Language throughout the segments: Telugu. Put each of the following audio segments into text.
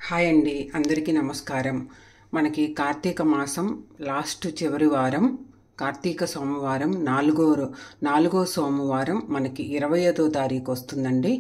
హాయ్ అండి, అందరికీ నమస్కారం. మనకి కార్తీక మాసం లాస్ట్ చివరి వారం కార్తీక సోమవారం నాలుగో సోమవారం మనకి 20వ తారీఖు వస్తుందండి.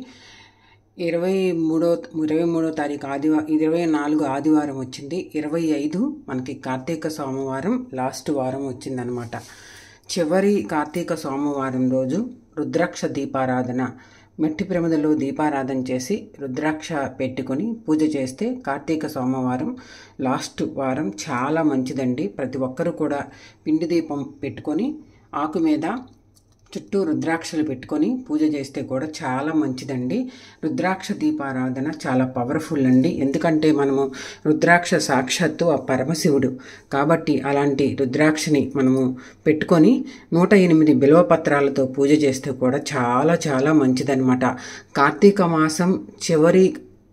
23వ తారీఖు 24 ఆదివారం వచ్చింది. 25 మనకి కార్తీక సోమవారం లాస్ట్ వారం వచ్చిందనమాట. చివరి కార్తీక సోమవారం రోజు రుద్రాక్ష దీపారాధన, మట్టి ప్రమిదలో దీపారాధన చేసి రుద్రాక్ష పెట్టుకొని పూజ చేస్తే కార్తీక సోమవారం లాస్ట్ వారం చాలా మంచిదండి. ప్రతి ఒక్కరూ కూడా పిండి దీపం పెట్టుకొని ఆకు మీద చుట్టూ రుద్రాక్షలు పెట్టుకొని పూజ చేస్తే కూడా చాలా మంచిదండి. రుద్రాక్ష దీపారాధన చాలా పవర్ఫుల్ అండి. ఎందుకంటే మనము రుద్రాక్ష సాక్షాత్తు ఆ పరమశివుడు కాబట్టి అలాంటి రుద్రాక్షని మనము పెట్టుకొని 108 బిల్వపత్రాలతో పూజ చేస్తే కూడా చాలా చాలా మంచిదన్నమాట. కార్తీక మాసం చివరి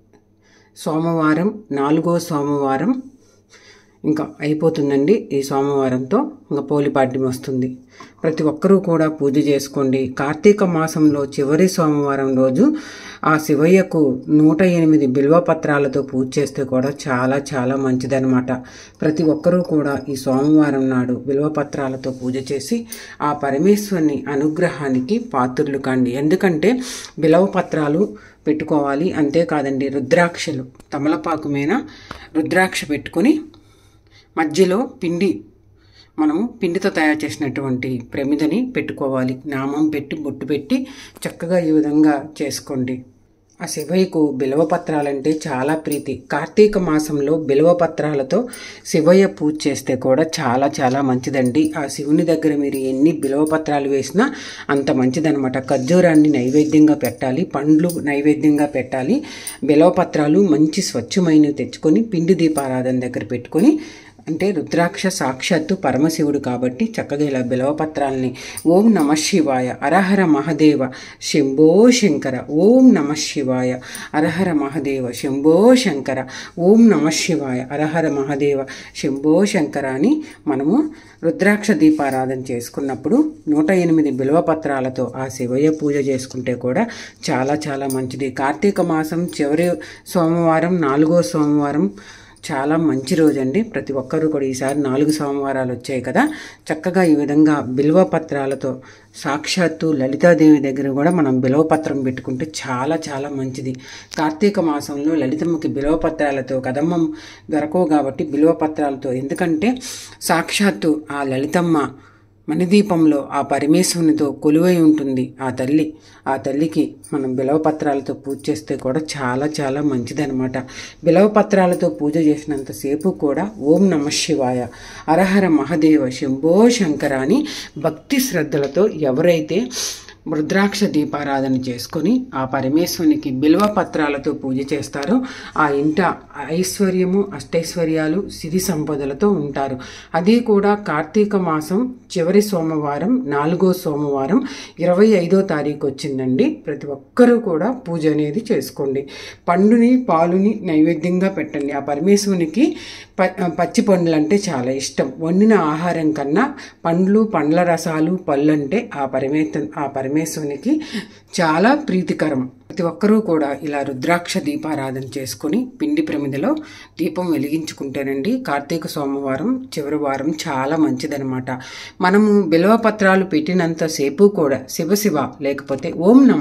సోమవారం 4వ సోమవారం ఇంకా అయిపోతుందండి. ఈ సోమవారంతో ఇంకా పోలిపాడ్యం వస్తుంది. ప్రతి ఒక్కరూ కూడా పూజ చేసుకోండి. కార్తీక మాసంలో చివరి సోమవారం రోజు ఆ శివయ్యకు 108 బిల్వపత్రాలతో పూజ చేస్తే కూడా చాలా చాలా మంచిదన్నమాట. ప్రతి ఒక్కరూ కూడా ఈ సోమవారం నాడు బిల్వపత్రాలతో పూజ చేసి ఆ పరమేశ్వరుని అనుగ్రహానికి పాత్రులు కండి. ఎందుకంటే బిల్వపత్రాలు పెట్టుకోవాలి, అంతేకాదండి రుద్రాక్షలు, తమలపాకు మీద రుద్రాక్ష పెట్టుకొని మధ్యలో మనము పిండితో తయారు చేసినటువంటి ప్రమిదని పెట్టుకోవాలి. నామం పెట్టి బొట్టు పెట్టి చక్కగా ఈ విధంగా చేసుకోండి. ఆ శివయ్యకు బిల్వపత్రాలంటే చాలా ప్రీతి. కార్తీక మాసంలో బిల్వపత్రాలతో శివయ్య పూజ చేస్తే కూడా చాలా చాలా మంచిదండి. ఆ శివుని దగ్గర మీరు ఎన్ని బిల్వపత్రాలు వేసినా అంత మంచిదనమాట. ఖర్జూరాన్ని నైవేద్యంగా పెట్టాలి, పండ్లు నైవేద్యంగా పెట్టాలి. బిల్వపత్రాలు మంచి స్వచ్ఛమైనవి తెచ్చుకొని పిండి దీపారాధన దగ్గర పెట్టుకొని, అంటే రుద్రాక్ష సాక్షాత్తు పరమశివుడు కాబట్టి చక్కగా ఇలా బిల్వపత్రాలని ఓం నమ శివాయ అరహర మహదేవ శంభో శంకర, ఓం నమ శివాయ అరహర మహదేవ శంభో శంకర, ఓం నమ శివాయ అరహర మహదేవ శంభో శంకర అని మనము రుద్రాక్ష దీపారాధన చేసుకున్నప్పుడు 108 బిల్వపత్రాలతో ఆ శివయ్య పూజ చేసుకుంటే కూడా చాలా చాలా మంచిది. కార్తీక మాసం చివరి సోమవారం 4వ సోమవారం చాలా మంచి రోజు అండి. ప్రతి ఒక్కరూ కూడా ఈసారి 4 సోమవారాలు వచ్చాయి కదా, చక్కగా ఈ విధంగా బిల్వపత్రాలతో సాక్షాత్తు లలితాదేవి దగ్గర కూడా మనం బిల్వపత్రం పెట్టుకుంటే చాలా చాలా మంచిది. కార్తీక మాసంలో లలితమ్మకి బిల్వపత్రాలతో కదమ్మం దొరకవు కాబట్టి బిల్వపత్రాలతో, ఎందుకంటే సాక్షాత్తు ఆ లలితమ్మ మణిదీపంలో ఆ పరమేశ్వరునితో కొలువై ఉంటుంది ఆ తల్లికి మనం బిల్వపత్రాలతో పూజ చేస్తే కూడా చాలా చాలా మంచిదనమాట. బిల్వపత్రాలతో పూజ చేసినంతసేపు కూడా ఓం నమ శివాయ అరహర మహదేవ శంభో శంకర అని భక్తి శ్రద్ధలతో ఎవరైతే రుద్రాక్ష దీపారాధన చేసుకొని ఆ పరమేశ్వరునికి బిల్వపత్రాలతో పూజ చేస్తారో ఆ ఇంట ఐశ్వర్యము అష్టైశ్వర్యాలు సిరి సంపదలతో ఉంటారు. అది కూడా కార్తీక మాసం చివరి సోమవారం 4వ సోమవారం 25వ తారీఖు వచ్చిందండి. ప్రతి ఒక్కరూ కూడా పూజ అనేది చేసుకోండి. పండుని పాలుని నైవేద్యంగా పెట్టండి. ఆ పరమేశ్వరునికి పచ్చి పండ్లు అంటే చాలా ఇష్టం. వండిన ఆహారం కన్నా పండ్ల రసాలు పళ్ళు అంటే ఆ పరమేశ్వరునికి చాలా ప్రీతికరం. ప్రతి ఒక్కరూ కూడా ఇలా రుద్రాక్ష దీపారాధన చేసుకుని పిండి ప్రమిదలో దీపం వెలిగించుకుంటేనండి కార్తీక సోమవారం చివరి వారం చాలా మంచిదనమాట. మనము బిల్వపత్రాలు పెట్టినంతసేపు కూడా శివ లేకపోతే ఓం నమ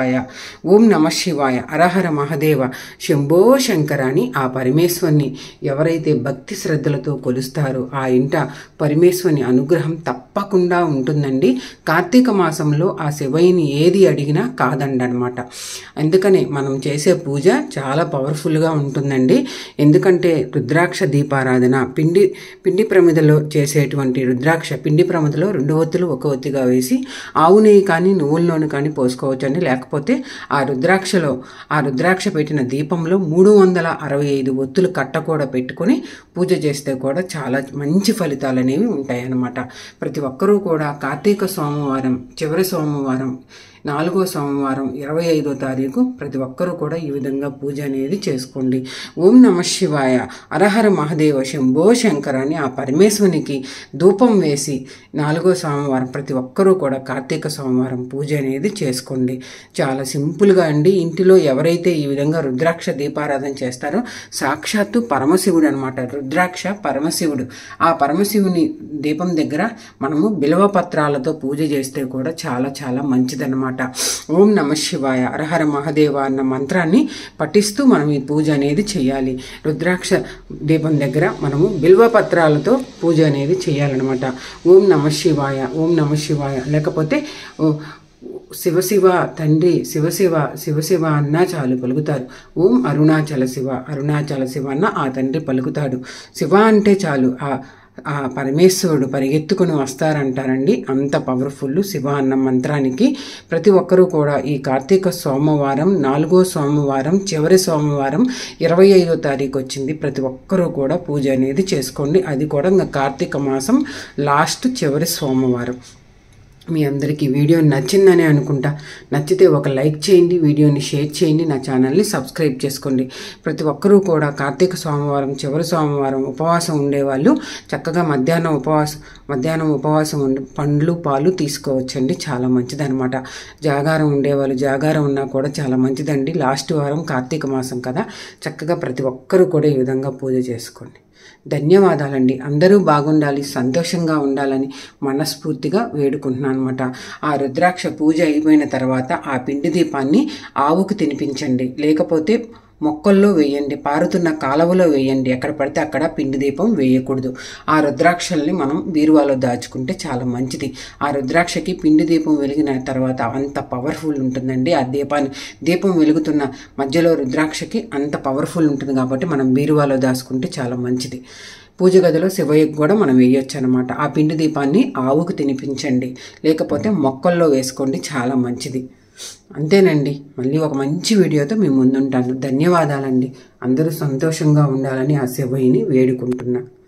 శివాయ అరహర మహదేవ శంభో శంకర అని ఆ పరమేశ్వరుని ఎవరైతే భక్తి శ్రద్ధలతో కొలుస్తారో ఆ ఇంట పరమేశ్వరుని అనుగ్రహం తప్పకుండా ఉంటుందండి. కార్తీక మాసంలో ఆ శివయ్యని ఏది అడిగినా కాదండనమాట. అందుకనే మనం చేసే పూజ చాలా పవర్ఫుల్గా ఉంటుందండి. ఎందుకంటే రుద్రాక్ష దీపారాధన పిండి ప్రమిదలో చేసేటువంటి రుద్రాక్ష పిండి ప్రమిదలో 2 ఒత్తులు 1 ఒత్తిగా వేసి ఆవు నెయ్యి కానీ నువ్వుల నూనె కానీ పోసుకోవచ్చండి. లేకపోతే ఆ రుద్రాక్ష పెట్టిన దీపంలో 365 ఒత్తులు కట్ట కూడా పెట్టుకొని పూజ చేస్తే కూడా చాలా మంచి ఫలితాలు అనేవి ఉంటాయన్నమాట. ప్రతి ఒక్కరూ కూడా కార్తీక సోమవారం చివరి సోమవారం 4వ సోమవారం 25వ తారీఖు ప్రతి ఒక్కరూ కూడా ఈ విధంగా పూజ అనేది చేసుకోండి. ఓం నమః శివాయ, హరహర మహాదేవ, శంభో శంకర అని ఆ పరమేశ్వరునికి ధూపం వేసి 4వ సోమవారం ప్రతి ఒక్కరూ కూడా కార్తీక సోమవారం పూజ అనేది చేసుకోండి. చాలా సింపుల్గా అండి. ఇంటిలో ఎవరైతే ఈ విధంగా రుద్రాక్ష దీపారాధన చేస్తారో సాక్షాత్తు పరమశివుడు అనమాట. రుద్రాక్ష పరమశివుడు. ఆ పరమశివుని దీపం దగ్గర మనము బిల్వ పత్రాలతో పూజ చేస్తే కూడా చాలా చాలా మంచిదన్నమాట. ఓం నమః శివాయ, హరహర మహాదేవ అన్న మంత్రాన్ని పఠిస్తూ మనం ఈ పూజ అనేది చేయాలి. రుద్రాక్ష దీపం దగ్గర మనము బిల్వ పత్రాలతో పూజ అనేది చేయాలన్నమాట. ఓం నమః శివాయ, ఓం నమః శివాయ, లేకపోతే శివశివ తండ్రి, శివశివ శివశివ అన్నా చాలు పలుకుతారు. ఓం అరుణాచల శివ, అరుణాచల శివ అన్న ఆ తండ్రి పలుకుతాడు. శివ అంటే చాలు ఆ పరమేశ్వరుడు పరిగెత్తుకుని వస్తారంటారండి. అంత పవర్ఫుల్ శివ అన్న మంత్రానికి. ప్రతి ఒక్కరూ కూడా ఈ కార్తీక సోమవారం 4వ సోమవారం చివరి సోమవారం 25వ తారీఖు వచ్చింది. ప్రతి ఒక్కరూ కూడా పూజ అనేది చేసుకోండి. అది కూడా ఇంకా కార్తీక మాసం లాస్ట్ చివరి సోమవారం. మీ అందరికీ వీడియో నచ్చిందని అనుకుంటా. నచ్చితే ఒక లైక్ చేయండి, వీడియోని షేర్ చేయండి, నా ఛానల్ని సబ్స్క్రైబ్ చేసుకోండి. ప్రతి ఒక్కరూ కూడా కార్తీక సోమవారం చివరి సోమవారం ఉపవాసం ఉండేవాళ్ళు చక్కగా మధ్యాహ్నం ఉపవాసం ఉండి పండ్లు పాలు తీసుకోవచ్చండి. చాలా మంచిదన్నమాట. జాగారం ఉండేవాళ్ళు జాగారం ఉన్నా కూడా చాలా మంచిదండి. లాస్ట్ వారం కార్తీక మాసం కదా, చక్కగా ప్రతి ఒక్కరూ కూడా ఈ విధంగా పూజ చేసుకోండి. ధన్యవాదాలండి. అందరూ బాగుండాలి, సంతోషంగా ఉండాలని మనస్ఫూర్తిగా వేడుకుంటున్నాను అనమాట. ఆ రుద్రాక్ష పూజ అయిపోయిన తర్వాత ఆ పిండి దీపాన్ని ఆవుకు తినిపించండి, లేకపోతే మొక్కల్లో వేయండి, పారుతున్న కాలువలో వేయండి. ఎక్కడ పడితే అక్కడ పిండి దీపం వేయకూడదు. ఆ రుద్రాక్షల్ని మనం బీరువాలో దాచుకుంటే చాలా మంచిది. ఆ రుద్రాక్షకి పిండి దీపం వెలిగిన తర్వాత అంత పవర్ఫుల్ ఉంటుందండి. ఆ దీపం వెలుగుతున్న మధ్యలో రుద్రాక్షకి అంత పవర్ఫుల్ ఉంటుంది కాబట్టి మనం బీరువాలో దాచుకుంటే చాలా మంచిది. పూజ గదిలో శివయ్యకు కూడా మనం వేయొచ్చు అనమాట. ఆ పిండి దీపాన్ని ఆవుకు తినిపించండి, లేకపోతే మొక్కల్లో వేసుకోండి, చాలా మంచిది. అంతేనండి. మళ్ళీ ఒక మంచి వీడియోతో మీ ముందుంటాను. ధన్యవాదాలండి. అందరూ సంతోషంగా ఉండాలని ఆ శివయ్యని వేడుకుంటున్నా.